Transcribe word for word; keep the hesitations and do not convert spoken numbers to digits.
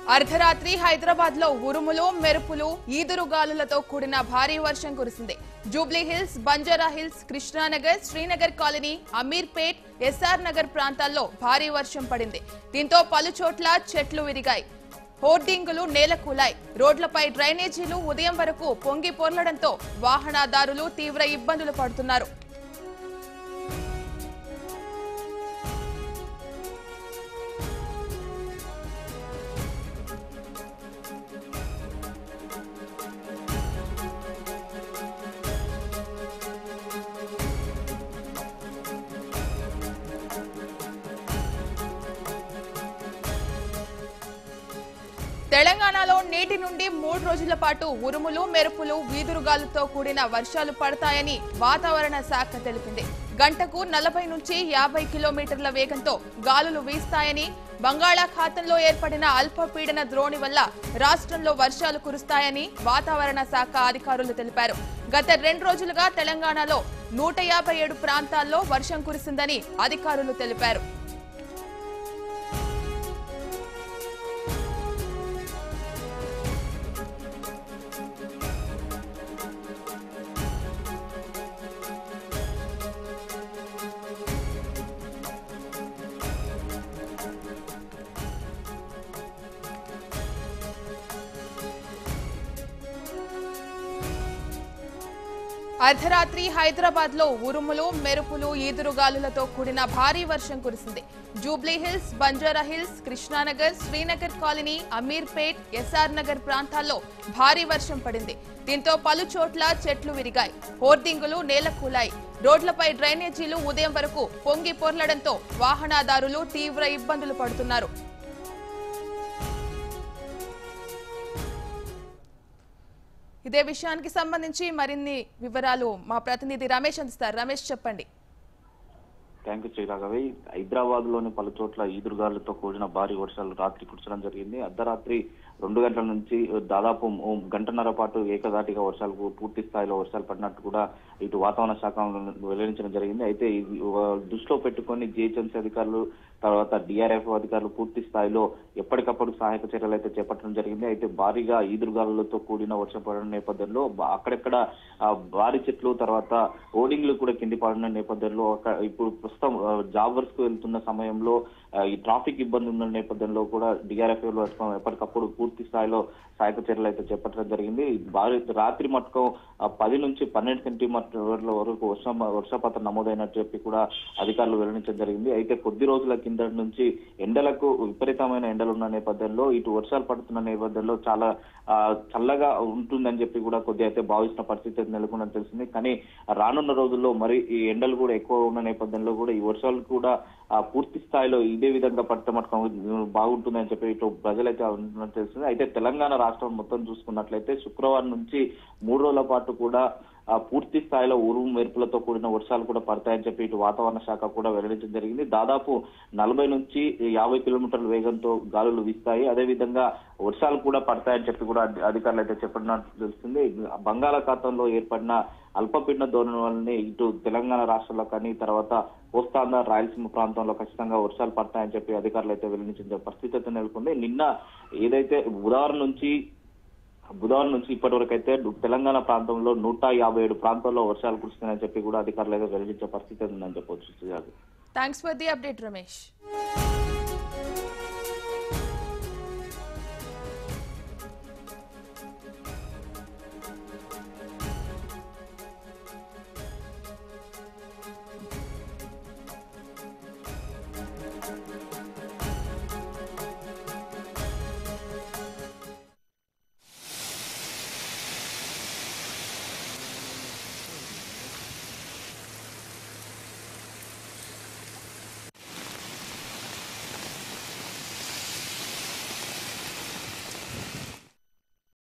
అర్ధరాత్రి హైదరాబాద్ లో ఉరుములు మెరుపులు ఈదురుగాలులతో కూడిన భారీ వర్షం కురిసింది. జూబ్లీ హిల్స్, బంజారా హిల్స్, కృష్ణానగర్, శ్రీనగర్ కాలనీ, అమీర్పేట్, ఎస్ఆర్ నగర్ ప్రాంతాల్లో భారీ వర్షం పడింది. దీంతో పలు చోట్ల చెట్లు విరిగాయి, హోర్డింగులు నేలకూలాయి. రోడ్లపై డ్రైనేజీలు ఉదయం వరకు పొంగి పొర్లడంతో వాహనదారులు తీవ్ర ఇబ్బందులు పడుతున్నారు. తెలంగాణలో నేటి నుండి మూడు రోజుల పాటు ఉరుములు మెరుపులు వీదురుగాలుతో కూడిన వర్షాలు పడతాయని వాతావరణ శాఖ తెలిపింది. గంటకు నలభై నుంచి యాభై కిలోమీటర్ల వేగంతో గాలులు వీస్తాయని, బంగాళాఖాతంలో ఏర్పడిన అల్పపీడన ద్రోణి వల్ల రాష్ట్రంలో వర్షాలు కురుస్తాయని వాతావరణ శాఖ అధికారులు తెలిపారు. గత రెండు రోజులుగా తెలంగాణలో నూట యాభై ఏడు ప్రాంతాల్లో వర్షం కురిసిందని అధికారులు తెలిపారు. అర్ధరాత్రి హైదరాబాద్ లో ఉరుములు మెరుపులు ఈదురుగాలులతో కూడిన భారీ వర్షం కురిసింది. జూబ్లీ హిల్స్, బంజారా హిల్స్, కృష్ణానగర్, శ్రీనగర్ కాలనీ, అమీర్పేట్, ఎస్ఆర్ నగర్ ప్రాంతాల్లో భారీ వర్షం పడింది. దీంతో పలు చోట్ల చెట్లు విరిగాయి, హోర్డింగులు నేలకూలాయి. రోడ్లపై డ్రైనేజీలు ఉదయం వరకు పొంగి పొర్లడంతో వాహనదారులు తీవ్ర ఇబ్బందులు పడుతున్నారు. ఇదే విషయానికి సంబంధించి మరిన్ని వివరాలు మా ప్రతినిధి రమేష్ అందిస్తారు. రమేష్, చెప్పండి. Thank you శ్రీరాఘవి. హైదరాబాద్ లోని పలు చోట్ల ఈదురుగాలులతో కూడిన భారీ వర్షాలు రాత్రి కురచడం జరిగింది. అర్ధరాత్రి రెండు గంటల నుంచి దాదాపు గంటన్నర పాటు ఏకదాటిగా వర్షాలు పూర్తి స్థాయిలో వర్షాలు పడినట్టు కూడా ఇటు వాతావరణ శాఖ వెల్లడించడం జరిగింది. అయితే దృష్టిలో పెట్టుకుని జిహెచ్ఎంసీ అధికారులు, తర్వాత డిఆర్ఎఫ్ అధికారులు పూర్తి స్థాయిలో ఎప్పటికప్పుడు సహాయక చర్యలు అయితే చేపట్టడం జరిగింది. అయితే భారీగా ఈదురుగాలులతో కూడిన వర్షం పడిన నేపథ్యంలో అక్కడెక్కడ భారీ చెట్లు, తర్వాత హోర్డింగ్లు కూడా కింది పడిన నేపథ్యంలో ఇప్పుడు ప్రస్తుతం జాబ్ వర్క్స్ కు వెళ్తున్న సమయంలో ఈ ట్రాఫిక్ ఇబ్బంది ఉన్న నేపథ్యంలో కూడా డిఆర్ఎఫ్ ఎప్పటికప్పుడు పూర్తి స్థాయిలో సహాయక చర్యలు అయితే చేపట్టడం జరిగింది. భారీ రాత్రి మట్టుకు పది నుంచి పన్నెండు సెంటీమీటర్ల వరకు వర్షం వర్షపాతం నమోదైనట్టు చెప్పి కూడా అధికారులు వెల్లడించడం జరిగింది. అయితే కొద్ది రోజుల కింద నుంచి ఎండలకు విపరీతమైన ఎండలు ఉన్న నేపథ్యంలో ఇటు వర్షాలు పడుతున్న నేపథ్యంలో చాలా చల్లగా ఉంటుందని చెప్పి కూడా కొద్దిగా అయితే భావిస్తున్న పరిస్థితి నెలకొందని తెలిసింది. కానీ రానున్న రోజుల్లో మరి ఈ ఎండలు కూడా ఎక్కువ ఉన్న నేపథ్యంలో కూడా ఈ వర్షాలు కూడా పూర్తి స్థాయిలో ఇదే విధంగా పడితే మటుకు బాగుంటుందని చెప్పి ఇటు ప్రజలైతే తెలిసింది. అయితే తెలంగాణ రాష్ట్రం మొత్తం చూసుకున్నట్లయితే శుక్రవారం నుంచి మూడు రోజుల పాటు కూడా పూర్తి స్థాయిలో ఉరుము మెరుపులతో కూడిన వర్షాలు కూడా పడతాయని చెప్పి ఇటు వాతావరణ శాఖ కూడా వెల్లడించడం జరిగింది. దాదాపు నలభై నుంచి యాభై కిలోమీటర్ల వేగంతో గాలులు వీస్తాయి. అదేవిధంగా వర్షాలు కూడా పడతాయని చెప్పి కూడా అధికారులు అయితే చెప్పినట్టు తెలుస్తుంది. బంగాళాఖాతంలో ఏర్పడిన అల్పపీడన ధోరణి వల్లనే ఇటు తెలంగాణ రాష్ట్రంలో కానీ, తర్వాత కోస్తాంధ్ర, రాయలసీమ ప్రాంతంలో ఖచ్చితంగా వర్షాలు పడతాయని చెప్పి అధికారులు అయితే వెల్లడించిన పరిస్థితి అయితే నెలకొంది. నిన్న ఏదైతే బుధవారం నుంచి బుధవారం నుంచి ఇప్పటి వరకు అయితే తెలంగాణ ప్రాంతంలో నూట యాభై ఏడు ప్రాంతాల్లో వర్షాలు కురుస్తున్నాయని చెప్పి కూడా అధికారులు అయితే వెల్లడించే పరిస్థితి ఉందని చెప్పవచ్చు. Thanks for the update Ramesh.